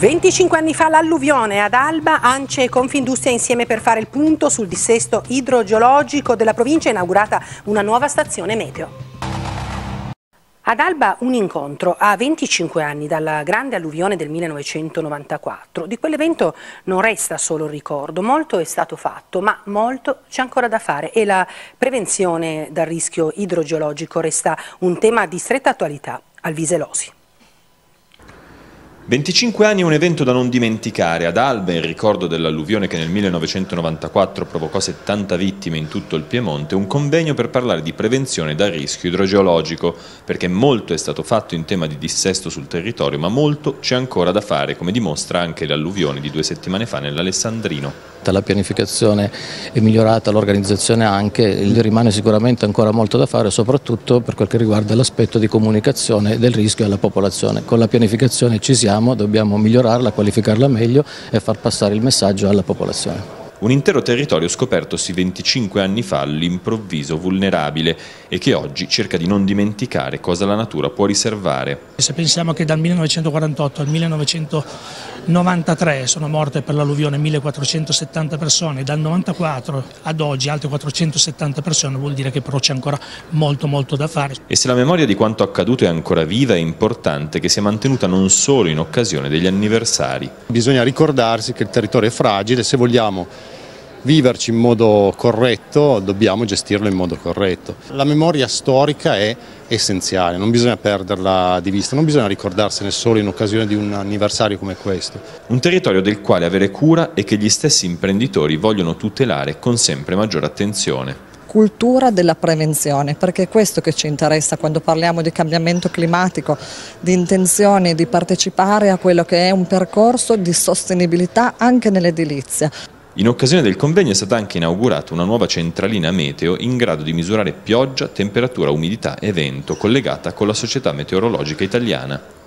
25 anni fa l'alluvione ad Alba, ANCE e Confindustria insieme per fare il punto sul dissesto idrogeologico della provincia, è inaugurata una nuova stazione meteo. Ad Alba un incontro a 25 anni dalla grande alluvione del 1994. Di quell'evento non resta solo il ricordo, molto è stato fatto, ma molto c'è ancora da fare e la prevenzione dal rischio idrogeologico resta un tema di stretta attualità al Viselosi. 25 anni è un evento da non dimenticare. Ad Alba, in ricordo dell'alluvione che nel 1994 provocò 70 vittime in tutto il Piemonte, un convegno per parlare di prevenzione dal rischio idrogeologico, perché molto è stato fatto in tema di dissesto sul territorio, ma molto c'è ancora da fare, come dimostra anche l'alluvione di 2 settimane fa nell'Alessandrino. La pianificazione è migliorata, l'organizzazione anche, rimane sicuramente ancora molto da fare, soprattutto per quel che riguarda l'aspetto di comunicazione del rischio alla popolazione. Con la pianificazione ci siamo, dobbiamo migliorarla, qualificarla meglio e far passare il messaggio alla popolazione. Un intero territorio scopertosi 25 anni fa all'improvviso vulnerabile e che oggi cerca di non dimenticare cosa la natura può riservare. Se pensiamo che dal 1948 al 1993 sono morte per l'alluvione 1470 persone, dal 1994 ad oggi altre 470 persone, vuol dire che però c'è ancora molto da fare. E se la memoria di quanto accaduto è ancora viva, è importante che sia mantenuta non solo in occasione degli anniversari. Bisogna ricordarsi che il territorio è fragile, se vogliamo viverci in modo corretto dobbiamo gestirlo in modo corretto. La memoria storica è essenziale, non bisogna perderla di vista, non bisogna ricordarsene solo in occasione di un anniversario come questo. Un territorio del quale avere cura e che gli stessi imprenditori vogliono tutelare con sempre maggiore attenzione. Cultura della prevenzione, perché è questo che ci interessa quando parliamo di cambiamento climatico, di intenzione di partecipare a quello che è un percorso di sostenibilità anche nell'edilizia. In occasione del convegno è stata anche inaugurata una nuova centralina meteo in grado di misurare pioggia, temperatura, umidità e vento, collegata con la Società Meteorologica Italiana.